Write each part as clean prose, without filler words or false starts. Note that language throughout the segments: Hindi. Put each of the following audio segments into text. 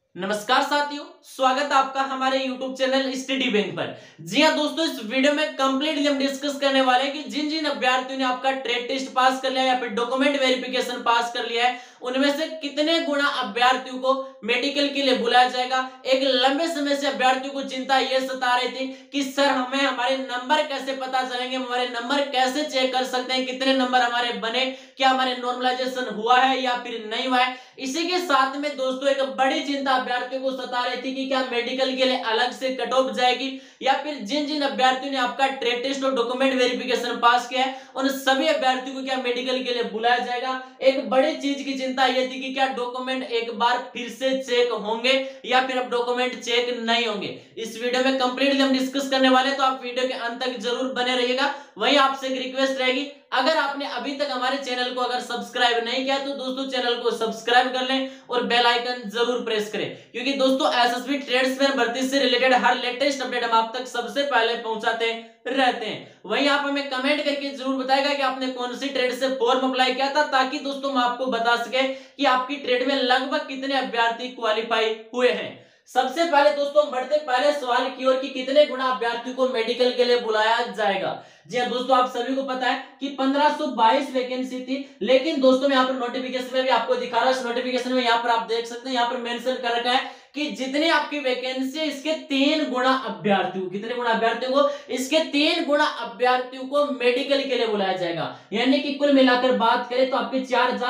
नमस्कार साथियों, स्वागत है आपका हमारे YouTube चैनल स्टडी बैंक पर। जी हाँ दोस्तों, इस वीडियो में कंप्लीटली हम डिस्कस करने वाले हैं कि जिन जिन अभ्यर्थियों ने आपका ट्रेड टेस्ट पास कर लिया या फिर डॉक्यूमेंट वेरिफिकेशन पास कर लिया है, उनमें से कितने गुना अभ्यर्थियों को मेडिकल के लिए बुलाया जाएगा। एक लंबे समय से अभ्यर्थियों को चिंता यह सता रही थी कि सर हमें हमारे नंबर कैसे पता चलेंगे, हमारे नंबर कैसे चेक कर सकते हैं, कितने नंबर हमारे बने, क्या हमारे नॉर्मलाइजेशन हुआ है या फिर नहीं हुआ है। इसी के साथ में दोस्तों एक बड़ी चिंता अभ्यर्थियों को सता रही थी कि क्या मेडिकल के लिए अलग से कट ऑफ जाएगी या फिर जिन जिन अभ्यर्थियों ने आपका ट्रेड टेस्ट और डॉक्यूमेंट वेरिफिकेशन पास किया है उन सभी अभ्यर्थियों को क्या मेडिकल के लिए बुलाया जाएगा। एक बड़ी चीज की चिंता यह थी कि क्या डॉक्यूमेंट एक बार फिर से चेक होंगे या फिर अब डॉक्यूमेंट चेक नहीं होंगे। इस वीडियो में कंप्लीटली हम डिस्कस करने वाले हैं, तो आप वीडियो के अंत तक जरूर बने रहिएगा। वहीं आपसे एक रिक्वेस्ट रहेगी, अगर आपने अभी तक हमारे चैनल को अगर सब्सक्राइब नहीं किया तो दोस्तों चैनल को सब्सक्राइब कर लें और बेल आइकन जरूर प्रेस करें, क्योंकि दोस्तों एसएसबी ट्रेड्समैन भर्ती से रिलेटेड हर लेटेस्ट अपडेट हम आप तक सबसे पहले पहुंचाते रहते हैं। वहीं आप हमें कमेंट करके जरूर बताएगा कि आपने कौन सी ट्रेड से फॉर्म अप्लाई किया था, ताकि दोस्तों हम आपको बता सके कि आपकी ट्रेड में लगभग कितने अभ्यर्थी क्वालिफाई हुए हैं। सबसे पहले दोस्तों बढ़ते पहले सवाल की ओर कि कितने गुना अभ्यर्थियों को मेडिकल के लिए बुलाया जाएगा। जी हाँ दोस्तों, आप सभी को पता है कि 1522 वैकेंसी थी, लेकिन दोस्तों मैं यहाँ पर नोटिफिकेशन में भी आपको दिखा रहा हूँ। नोटिफिकेशन में यहाँ पर आप देख सकते हैं, यहाँ पर मेंशन कर रखा है कि जितने आपकी वैकेंसी है इसके 3 गुना अभ्यर्थियों, कितने गुना अभ्यर्थियों को, इसके 3 गुना अभ्यर्थियों को मेडिकल के लिए बुलाया जाएगा। यानी कि कुल मिलाकर बात करें तो आपके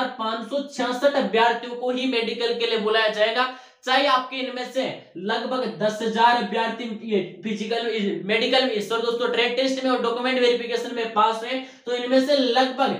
4566 अभ्यर्थियों को ही मेडिकल के लिए बुलाया जाएगा। चाहे आपके इनमें से लगभग 10,000 अभ्यर्थी फिजिकल मेडिकल में दोस्तों ट्रेड टेस्ट में और डॉक्यूमेंट वेरिफिकेशन में पास हुए, तो इनमें से लगभग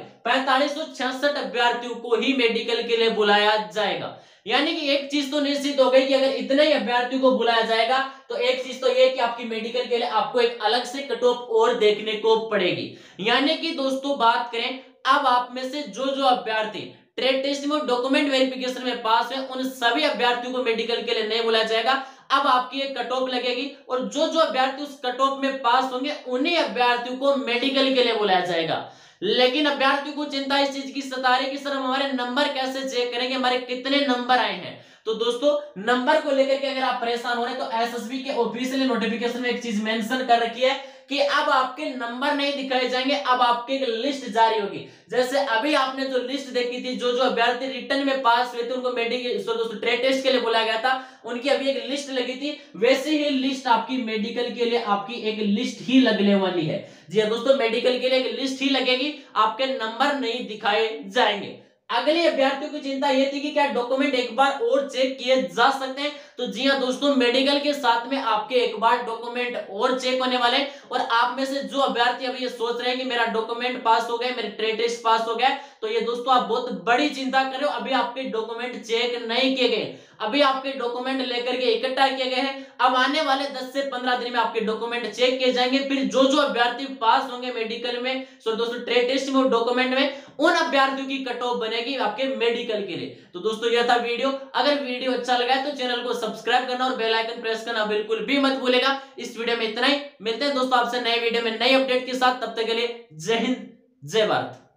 4566 अभ्यर्थियों को ही मेडिकल के लिए बुलाया जाएगा। यानी कि एक चीज तो निश्चित हो गई कि अगर इतने ही अभ्यर्थियों को बुलाया जाएगा तो एक चीज तो ये कि आपकी मेडिकल के लिए आपको एक अलग से कट ऑफ और देखने को पड़ेगी। यानी कि दोस्तों बात करें, अब आप में से जो जो अभ्यर्थी ट्रेड टेस्ट में डॉक्यूमेंट वेरिफिकेशन में पास है उन सभी अभ्यर्थियों को मेडिकल के लिए नहीं बुलाया जाएगा। अब आपकी एक कट ऑफ लगेगी और जो जो अभ्यर्थी उस कट ऑफ में पास होंगे उन्हीं अभ्यर्थियों को मेडिकल के लिए बुलाया जाएगा। लेकिन अभ्यर्थियों को चिंता इस चीज की सता रही कि सर हम हमारे नंबर कैसे चेक करेंगे, हमारे कितने नंबर आए हैं। तो दोस्तों नंबर को लेकर के अगर आप परेशान हो रहे हैं तो एसएसबी के ऑफिशियल नोटिफिकेशन में एक चीज मेंशन कर रखी है कि अब आपके नंबर नहीं दिखाए जाएंगे, अब आपकी एक लिस्ट जारी होगी। जैसे अभी आपने जो लिस्ट देखी थी, जो जो अभ्यर्थी रिटर्न में पास हुए थे उनको मेडिकल ट्रेड टेस्ट के लिए बुलाया गया था, उनकी अभी एक लिस्ट लगी थी, वैसे ही लिस्ट आपकी मेडिकल के लिए आपकी एक लिस्ट ही लगने वाली है। जी हाँ दोस्तों, मेडिकल के लिए एक लिस्ट ही लगेगी, आपके नंबर नहीं दिखाए जाएंगे। अगले अभ्यर्थियों की चिंता यह थी कि क्या डॉक्यूमेंट एक बार और चेक किए जा सकते हैं। तो जी हाँ दोस्तों, मेडिकल के साथ में आपके एक बार डॉक्यूमेंट और चेक होने वाले हैं। और आप में से जो अभ्यर्थी अभी ये सोच रहे हैं कि मेरा डॉक्यूमेंट पास हो गया, मेरे ट्रेड टेस्ट पास हो गया, तो ये दोस्तों आप बहुत बड़ी चिंता कर रहे हो। अभी आपके डॉक्यूमेंट चेक नहीं किए गए, अभी आपके डॉक्यूमेंट लेकर के इकट्ठा किए गए हैं। अब आने वाले 10 से 15 दिन में आपके डॉक्यूमेंट चेक किए जाएंगे, फिर जो जो अभ्यर्थी पास होंगे मेडिकल में दोस्तों ट्रेड टेस्ट में और डॉक्यूमेंट में, उन अभ्यर्थियों की कट ऑफ बनेगी आपके मेडिकल के लिए। तो दोस्तों यह था वीडियो। अगर वीडियो अच्छा लगा है तो चैनल को सब्सक्राइब करना और बेल आइकन प्रेस करना बिल्कुल भी मत भूलेगा। इस वीडियो में इतना ही, मिलते हैं दोस्तों आपसे नए वीडियो में नई अपडेट के साथ। तब तक के लिए जय हिंद, जय भारत।